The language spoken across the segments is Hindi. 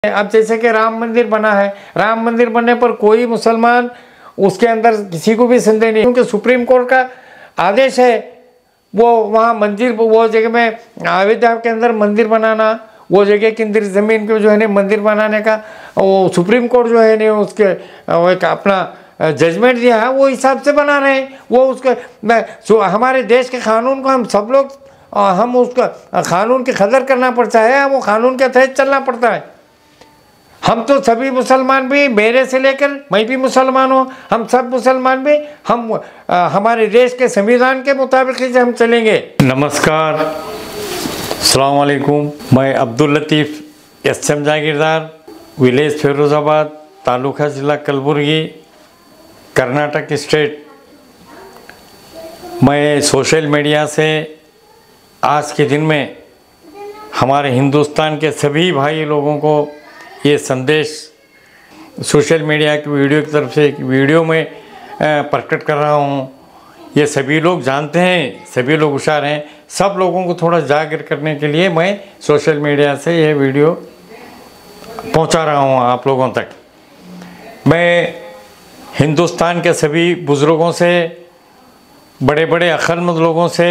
अब जैसे कि राम मंदिर बना है, राम मंदिर बनने पर कोई मुसलमान उसके अंदर किसी को भी संदेह नहीं, क्योंकि सुप्रीम कोर्ट का आदेश है वो वहाँ मंदिर, वो जगह में अयोध्या के अंदर मंदिर बनाना, वो जगह के अंदर ज़मीन को जो है ना मंदिर बनाने का वो सुप्रीम कोर्ट जो है ना उसके एक अपना जजमेंट दिया है, वो हिसाब से बना रहे हैं। वो उसके हमारे देश के कानून को हम सब लोग हम उसका कानून की कदर करना पड़ता है, वो कानून के तहत चलना पड़ता है। हम तो सभी मुसलमान भी, मेरे से लेकर मैं भी मुसलमान हूँ, हम सब मुसलमान भी हम हमारे देश के संविधान के मुताबिक ही हम चलेंगे। नमस्कार, अस्सलाम वालेकुम। मैं अब्दुल लतीफ़ एसएम जागीरदार, विलेज फिरोज़ाबाद, तालुका जिला कलबुर्गी, कर्नाटक स्टेट। मैं सोशल मीडिया से आज के दिन में हमारे हिंदुस्तान के सभी भाई लोगों को ये संदेश सोशल मीडिया की वीडियो की तरफ से एक वीडियो में प्रकट कर रहा हूँ। ये सभी लोग जानते हैं, सभी लोग होशियार हैं, सब लोगों को थोड़ा जागृत करने के लिए मैं सोशल मीडिया से ये वीडियो पहुँचा रहा हूँ आप लोगों तक। मैं हिंदुस्तान के सभी बुज़ुर्गों से, बड़े बड़े अक्लमंद लोगों से,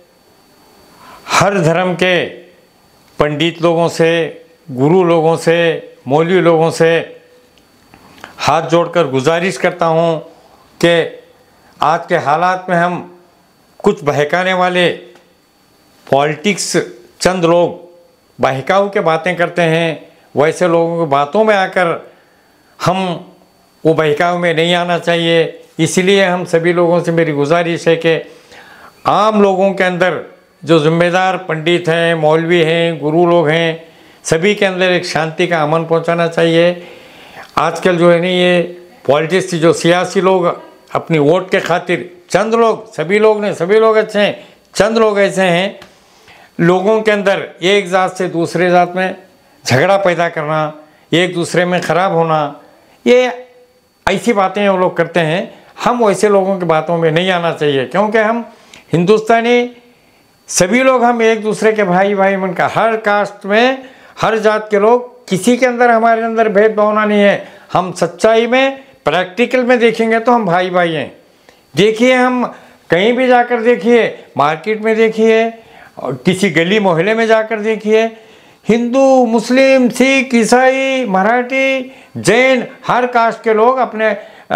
हर धर्म के पंडित लोगों से, गुरु लोगों से, मौलवी लोगों से हाथ जोड़कर गुजारिश करता हूँ कि आज के हालात में हम कुछ बहकाने वाले पॉलिटिक्स, चंद लोग बहकाऊ के बातें करते हैं, वैसे लोगों की बातों में आकर हम वो बहकाऊ में नहीं आना चाहिए। इसलिए हम सभी लोगों से मेरी गुजारिश है कि आम लोगों के अंदर जो ज़िम्मेदार पंडित हैं, मौलवी हैं, गुरु लोग हैं, सभी के अंदर एक शांति का अमन पहुंचाना चाहिए। आजकल जो है ना ये पॉलिटिक्स, जो सियासी लोग अपनी वोट के खातिर, चंद लोग, सभी लोग नहीं, सभी लोग अच्छे हैं, चंद लोग ऐसे हैं लोगों के अंदर एक ज़ात से दूसरे ज़ात में झगड़ा पैदा करना, एक दूसरे में ख़राब होना, ये ऐसी बातें वो लोग करते हैं। हम वैसे लोगों की बातों में नहीं आना चाहिए, क्योंकि हम हिंदुस्तानी सभी लोग, हम एक दूसरे के भाई भाई मन का, हर कास्ट में, हर जात के लोग, किसी के अंदर हमारे अंदर भेदभावना नहीं है। हम सच्चाई में, प्रैक्टिकल में देखेंगे तो हम भाई भाई हैं। देखिए, हम कहीं भी जाकर देखिए, मार्केट में देखिए, किसी गली मोहल्ले में जाकर देखिए, हिंदू, मुस्लिम, सिख, ईसाई, मराठी, जैन, हर कास्ट के लोग अपने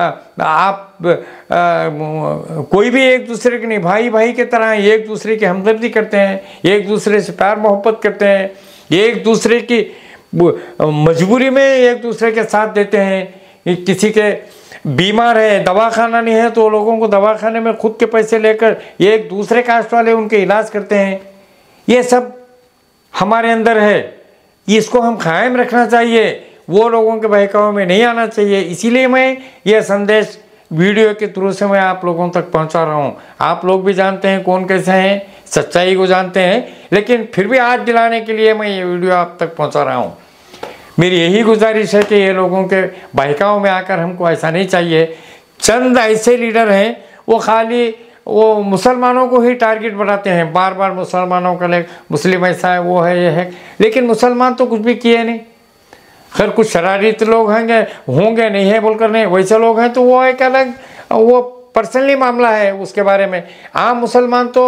कोई भी एक दूसरे के नहीं, भाई भाई की तरह एक दूसरे की हमदर्दी करते हैं, एक दूसरे से प्यार मोहब्बत करते हैं, एक दूसरे की मजबूरी में एक दूसरे के साथ देते हैं। किसी के बीमार है, दवाखाना नहीं है, तो लोगों को दवाखाने में खुद के पैसे लेकर एक दूसरे कास्ट वाले उनके इलाज करते हैं। ये सब हमारे अंदर है, इसको हम कायम रखना चाहिए, वो लोगों के बहकावे में नहीं आना चाहिए। इसीलिए मैं ये संदेश वीडियो के थ्रू से मैं आप लोगों तक पहुंचा रहा हूं। आप लोग भी जानते हैं कौन कैसे हैं, सच्चाई को जानते हैं, लेकिन फिर भी आज दिलाने के लिए मैं ये वीडियो आप तक पहुंचा रहा हूं। मेरी यही गुजारिश है कि ये लोगों के बहकाव में आकर हमको ऐसा नहीं चाहिए। चंद ऐसे लीडर हैं वो खाली वो मुसलमानों को ही टारगेट बनाते हैं, बार बार मुसलमानों का ले, मुस्लिम ऐसा है, वो है, ये है, लेकिन मुसलमान तो कुछ भी किए नहीं। खैर कुछ शरारती लोग होंगे नहीं है बोलकर नहीं, वैसे लोग हैं तो वो एक अलग, वो पर्सनली मामला है, उसके बारे में। आम मुसलमान तो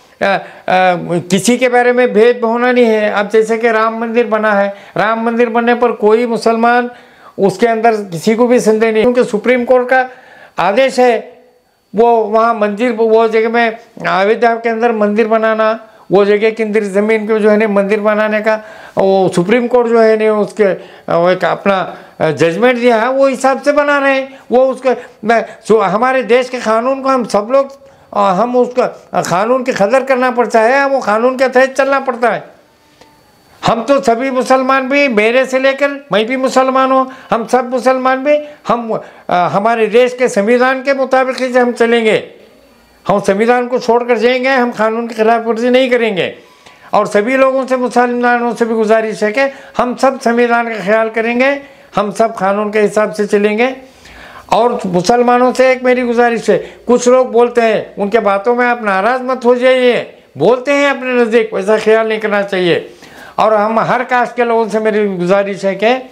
किसी के बारे में भेद होना नहीं है। अब जैसे कि राम मंदिर बना है, राम मंदिर बनने पर कोई मुसलमान उसके अंदर किसी को भी संदेह नहीं, क्योंकि सुप्रीम कोर्ट का आदेश है वो वहाँ मंदिर, वो जगह में अयोध्या के अंदर मंदिर बनाना, वो जगह के अंदर ज़मीन को जो है ना मंदिर बनाने का वो सुप्रीम कोर्ट जो है ना उसके एक अपना जजमेंट दिया है, वो हिसाब से बना रहे हैं। वो उसके हमारे देश के कानून को हम सब लोग हम उसका कानून की कदर करना पड़ता है, वो कानून के तहत चलना पड़ता है। हम तो सभी मुसलमान भी, मेरे से लेकर मैं भी मुसलमान हूँ, हम सब मुसलमान भी हम हमारे देश के संविधान के मुताबिक ही हम चलेंगे। हम संविधान को छोड़कर जाएंगे, हम कानून की खिलाफ वर्जी नहीं करेंगे। और सभी लोगों से, मुसलमानों से भी गुजारिश है कि हम सब संविधान का ख्याल करेंगे, हम सब कानून के हिसाब से चलेंगे। और मुसलमानों से एक मेरी गुजारिश है, कुछ लोग बोलते हैं, उनके बातों में आप नाराज़ मत हो जाइए, बोलते हैं अपने नज़दीक, वैसा ख्याल नहीं करना चाहिए। और हम हर कास्ट के लोगों से मेरी गुजारिश है कि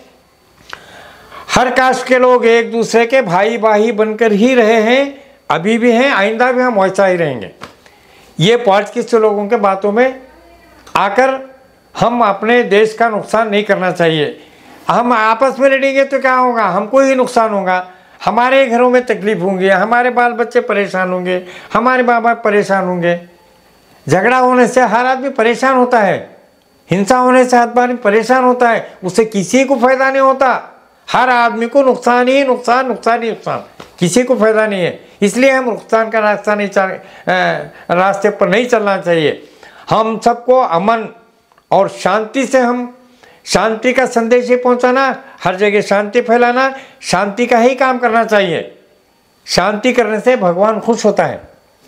हर कास्ट के लोग एक दूसरे के भाई भाई बनकर ही रहे हैं, अभी भी हैं, आइंदा भी हम वैसा ही रहेंगे। ये पॉलिटिक्स के लोगों के बातों में आकर हम अपने देश का नुकसान नहीं करना चाहिए। हम आपस में लड़ेंगे तो क्या होगा, हमको ही नुकसान होगा, हमारे घरों में तकलीफ होंगी, हमारे बाल बच्चे परेशान होंगे, हमारे माँ बाप परेशान होंगे। झगड़ा होने से हर आदमी परेशान होता है, हिंसा होने से हर आदमी परेशान होता है, उससे किसी को फायदा नहीं होता। हर आदमी को नुकसान ही नुकसान, नुकसान ही नुकसान, किसी को फायदा नहीं है। इसलिए हम नुकसान का रास्ता नहीं रास्ते पर नहीं चलना चाहिए। हम सबको अमन और शांति से, हम शांति का संदेश ही पहुंचाना, हर जगह शांति फैलाना, शांति का ही काम करना चाहिए। शांति करने से भगवान खुश होता है।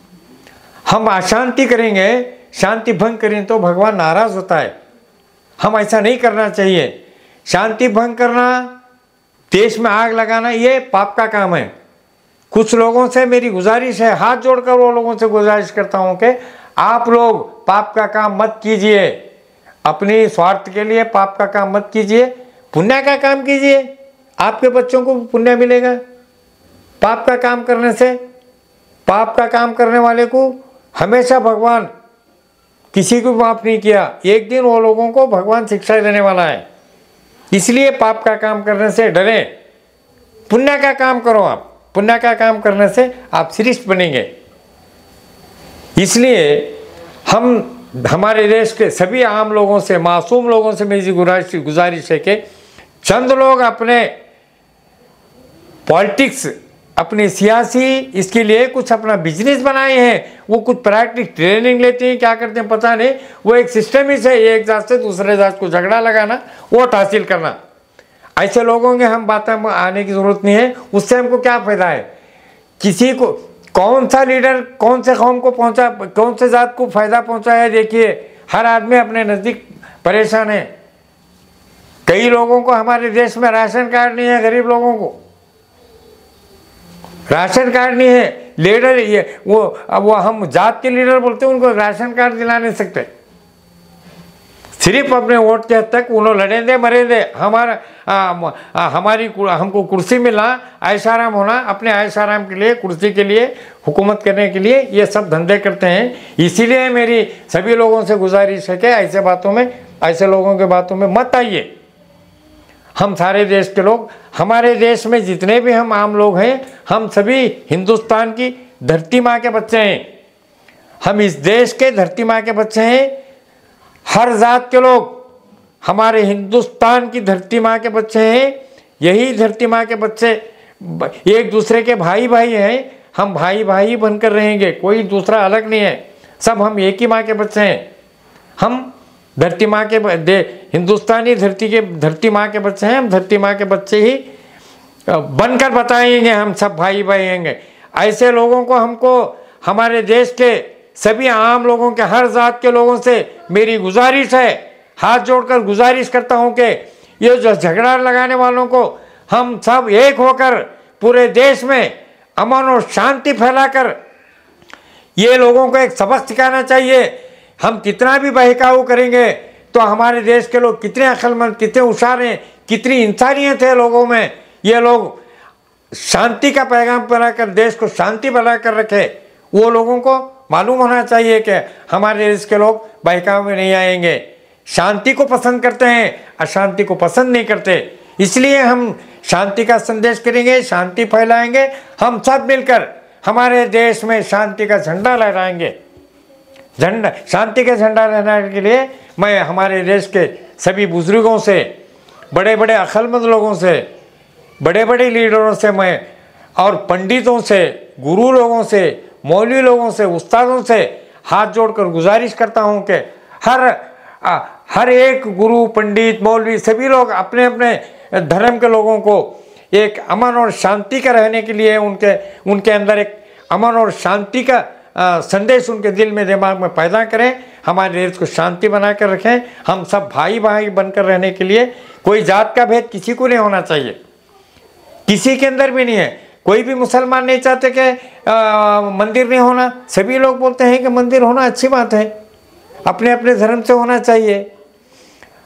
हम अशांति करेंगे, शांति भंग करें तो भगवान नाराज होता है। हम ऐसा नहीं करना चाहिए। शांति भंग करना, देश में आग लगाना, ये पाप का काम है। कुछ लोगों से मेरी गुजारिश है, हाथ जोड़कर वो लोगों से गुजारिश करता हूं कि आप लोग पाप का काम मत कीजिए, अपनी स्वार्थ के लिए पाप का काम मत कीजिए, पुण्य का काम कीजिए, आपके बच्चों को पुण्य मिलेगा। पाप का काम करने से, पाप का काम करने वाले को हमेशा भगवान किसी को माफ नहीं किया, एक दिन वो लोगों को भगवान शिक्षा देने वाला है। इसलिए पाप का काम करने से डरें, पुण्य का काम करो। आप पुण्य का काम करने से आप श्रेष्ठ बनेंगे। इसलिए हम हमारे देश के सभी आम लोगों से, मासूम लोगों से मेरी गुजारिश है कि चंद लोग अपने पॉलिटिक्स, अपनी सियासी, इसके लिए कुछ अपना बिजनेस बनाए हैं। वो कुछ प्रैक्टिस ट्रेनिंग लेते हैं, क्या करते हैं पता नहीं। वो एक सिस्टम ही है, एक जात से दूसरे जात को झगड़ा लगाना, वोट हासिल करना। ऐसे लोगों के हम बातें आने की जरूरत नहीं है। उससे हमको क्या फायदा है? किसी को कौन सा लीडर कौन से कौम को पहुंचा, कौन से जात को फायदा पहुंचा है, देखिए हर आदमी अपने नज़दीक परेशान है। कई लोगों को हमारे देश में राशन कार्ड नहीं है, गरीब लोगों को राशन कार्ड नहीं है। लीडर ये वो हम जात के लीडर बोलते हैं, उनको राशन कार्ड दिला नहीं सकते। सिर्फ अपने वोट के हद तक उन्होंने लड़े दे मरे दे, हमको कुर्सी मिला, ऐशाराम होना, अपने ऐशाराम के लिए, कुर्सी के लिए, हुकूमत करने के लिए ये सब धंधे करते हैं। इसीलिए मेरी सभी लोगों से गुजारिश है कि ऐसे बातों में, ऐसे लोगों के बातों में मत आइए। हम सारे देश के लोग, हमारे देश में जितने भी हम आम लोग हैं, हम सभी हिंदुस्तान की धरती माँ के बच्चे हैं। हम इस देश के धरती माँ के बच्चे हैं। हर जात के लोग हमारे हिंदुस्तान की धरती माँ के बच्चे हैं। यही धरती माँ के बच्चे एक दूसरे के भाई भाई हैं। हम भाई भाई बनकर रहेंगे, कोई दूसरा अलग नहीं है। सब हम एक ही माँ के बच्चे हैं। हम धरती माँ के हिंदुस्तानी धरती माँ के बच्चे हैं। हम धरती माँ के बच्चे ही बनकर बताएंगे, हम सब भाई भाई होंगे। ऐसे लोगों को हमको, हमारे देश के सभी आम लोगों के, हर जात के लोगों से मेरी गुजारिश है, हाथ जोड़कर गुजारिश करता हूं कि ये जो झगड़ा लगाने वालों को हम सब एक होकर पूरे देश में अमन और शांति फैलाकर ये लोगों को एक सबक सिखाना चाहिए। हम कितना भी बहकाऊ करेंगे तो हमारे देश के लोग कितने अक्लमंद, कितने होशियार हैं, कितनी इंसानियत है लोगों में। ये लोग शांति का पैगाम बनाकर देश को शांति बनाकर रखे। वो लोगों को मालूम होना चाहिए कि हमारे देश के लोग बहकावे में नहीं आएंगे, शांति को पसंद करते हैं, अशांति को पसंद नहीं करते। इसलिए हम शांति का संदेश करेंगे, शांति फैलाएंगे। हम सब मिलकर हमारे देश में शांति का झंडा लहराएंगे। शांति का झंडा लहराने के लिए मैं हमारे देश के सभी बुजुर्गों से, बड़े बड़े अक्लमंद लोगों से, बड़े बड़े लीडरों से मैं, और पंडितों से, गुरु लोगों से, मौलवी लोगों से, उस्तादों से हाथ जोड़कर गुजारिश करता हूं कि हर एक गुरु, पंडित, मौलवी, सभी लोग अपने अपने धर्म के लोगों को एक अमन और शांति का रहने के लिए उनके अंदर एक अमन और शांति का संदेश उनके दिल में, दिमाग में पैदा करें। हमारे देश को शांति बना कर रखें। हम सब भाई भाई बनकर रहने के लिए कोई जात का भेद किसी को नहीं होना चाहिए, किसी के अंदर भी नहीं है। कोई भी मुसलमान नहीं चाहते कि मंदिर नहीं होना। सभी लोग बोलते हैं कि मंदिर होना अच्छी बात है, अपने अपने धर्म से होना चाहिए।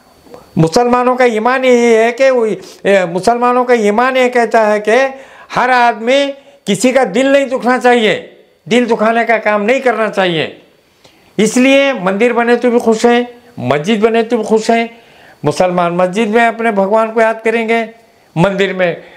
मुसलमानों का ईमान यही है कि मुसलमानों का ईमान ये कहता है कि हर आदमी किसी का दिल नहीं दुखना चाहिए, दिल दुखाने का काम नहीं करना चाहिए। इसलिए मंदिर बने तो भी खुश हैं, मस्जिद बने तो भी खुश हैं। मुसलमान मस्जिद में अपने भगवान को याद करेंगे, मंदिर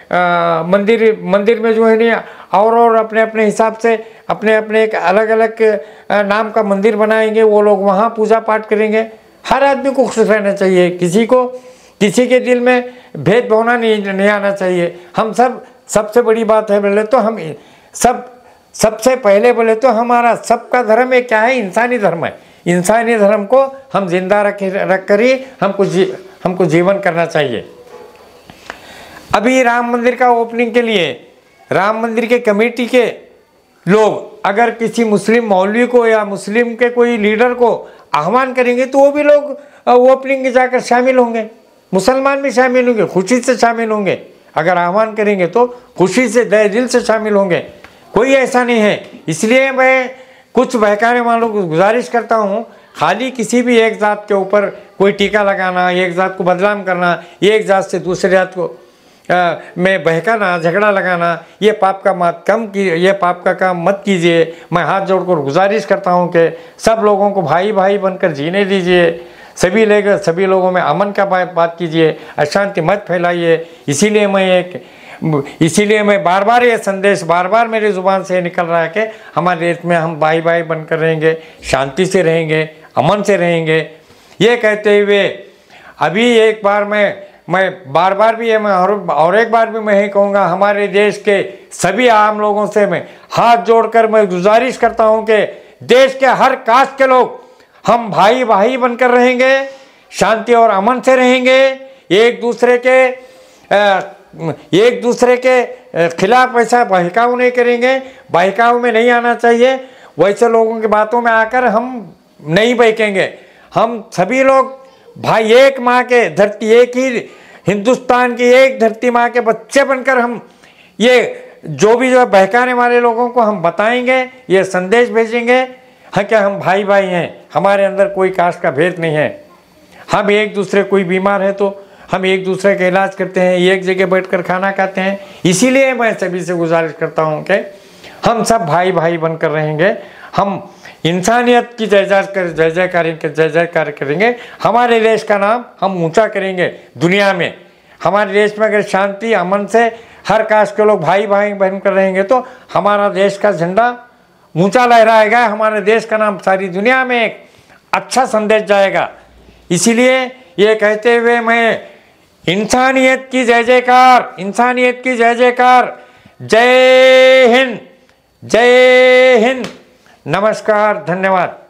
में जो है नहीं और अपने अपने हिसाब से अपने अपने एक अलग अलग नाम का मंदिर बनाएंगे, वो लोग वहाँ पूजा पाठ करेंगे। हर आदमी को खुश रहना चाहिए, किसी के दिल में भेद भावना नहीं आना चाहिए। हम सबसे बड़ी बात है बोले तो हम सबसे पहले बोले तो हमारा सबका धर्म है क्या है? इंसानी धर्म है। इंसानी धर्म को हम जिंदा रख कर ही हमको जीवन करना चाहिए। अभी राम मंदिर का ओपनिंग के लिए राम मंदिर के कमेटी के लोग अगर किसी मुस्लिम मौलवी को या मुस्लिम के कोई लीडर को आह्वान करेंगे तो वो भी लोग ओपनिंग में जाकर शामिल होंगे। मुसलमान भी शामिल होंगे, खुशी से शामिल होंगे। अगर आह्वान करेंगे तो खुशी से दिल से शामिल होंगे, कोई ऐसा नहीं है। इसलिए मैं कुछ बहकाने वालों को गुजारिश करता हूँ, खाली किसी भी एक जात के ऊपर कोई टीका लगाना, एक जात को बदनाम करना, एक जात से दूसरे जात को में बहकाना, झगड़ा लगाना, ये पाप का काम मत कीजिए। मैं हाथ जोड़कर गुजारिश करता हूँ कि सब लोगों को भाई भाई बनकर जीने दीजिए, सभी लोगों में अमन का बात कीजिए, अशांति मत फैलाइए। इसीलिए मैं बार बार ये संदेश बार मेरी ज़ुबान से निकल रहा है कि हमारे देश में हम भाई भाई बनकर रहेंगे, शांति से रहेंगे, अमन से रहेंगे। ये कहते हुए अभी एक बार मैं बार भी ये मैं और एक बार भी मैं यही कहूँगा, हमारे देश के सभी आम लोगों से मैं हाथ जोड़कर मैं गुजारिश करता हूँ कि देश के हर कास्ट के लोग हम भाई भाई बनकर रहेंगे, शांति और अमन से रहेंगे, एक दूसरे के खिलाफ ऐसा बहकाव नहीं करेंगे, बहकाव में नहीं आना चाहिए। वैसे लोगों की बातों में आकर हम नहीं बहकेंगे। हम सभी लोग भाई एक माँ के धरती, एक ही हिंदुस्तान की एक धरती माँ के बच्चे बनकर हम ये जो बहकाने वाले लोगों को हम बताएंगे, ये संदेश भेजेंगे हाँ क्या हम भाई भाई हैं, हमारे अंदर कोई कास्ट का भेद नहीं है। हम एक दूसरे कोई बीमार है तो हम एक दूसरे का इलाज करते हैं, एक जगह बैठकर खाना खाते हैं। इसीलिए मैं सभी से गुजारिश करता हूँ कि हम सब भाई भाई बनकर रहेंगे, हम इंसानियत की जय जयकार करेंगे, हमारे देश का नाम हम ऊंचा करेंगे दुनिया में। हमारे देश में अगर शांति अमन से हर कास्ट के लोग भाई भाई बनकर रहेंगे तो हमारा देश का झंडा ऊंचा लहराएगा, हमारे देश का नाम सारी दुनिया में एक अच्छा संदेश जाएगा। इसीलिए ये कहते हुए मैं इंसानियत की जय जयकार, इंसानियत की जय जयकार, जय हिंद, नमस्कार, धन्यवाद।